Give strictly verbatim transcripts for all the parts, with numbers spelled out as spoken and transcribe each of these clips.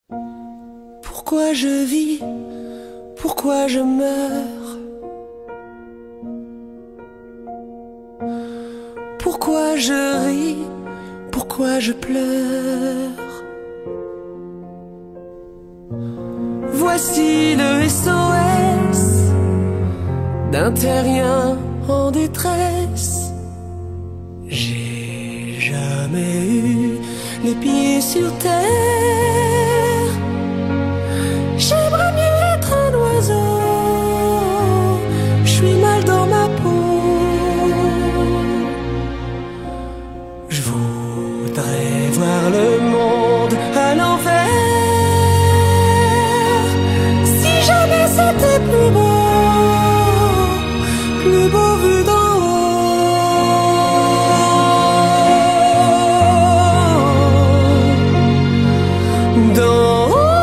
Pourquoi je vis? Pourquoi je meurs? Pourquoi je ris? Pourquoi je pleure? Voici le S O S d'un terrien en détresse. J'ai jamais eu les pieds sur terre. J'aimerais mieux être un oiseau. Je suis mal dans ma peau. Je voudrais voir le monde à l'envers. Si jamais c'était plus beau, plus beau vu d'en haut. D'en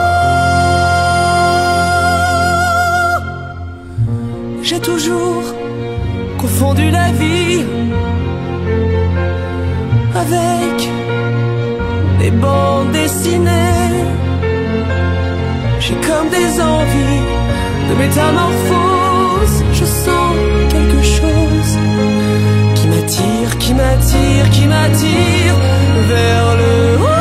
haut. J'ai toujours confondu la vie avec des bandes dessinées. J'ai comme des envies de métamorphose. Je sens quelque chose qui m'attire, qui m'attire, qui m'attire vers le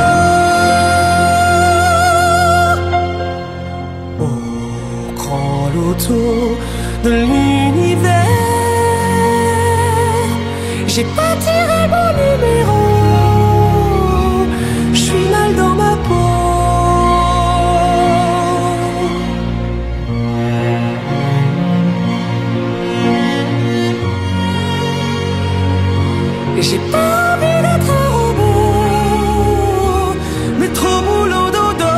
haut. Au grand loto de l'univers, j'ai pas tiré mon numéro. Je suis mal dans ma peau. Et j'ai pas envie d'être un robot, mais trop boulot dodo.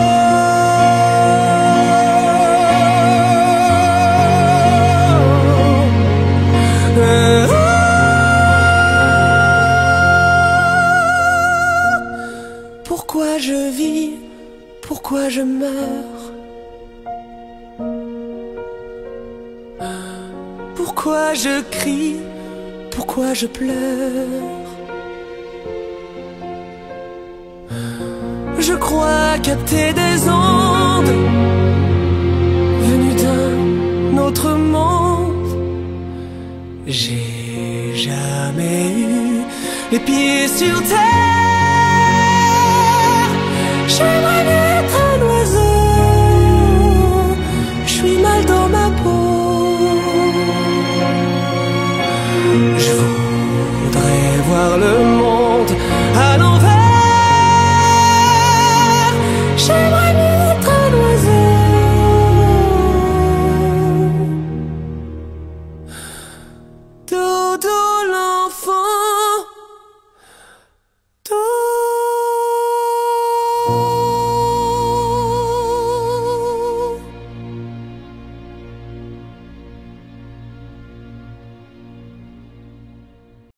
Euh, oh. Pourquoi je vis? Pourquoi je meurs? Pourquoi je crie? Pourquoi je pleure? Je crois capter des ondes venues d'un autre monde. J'ai jamais eu les pieds sur terre.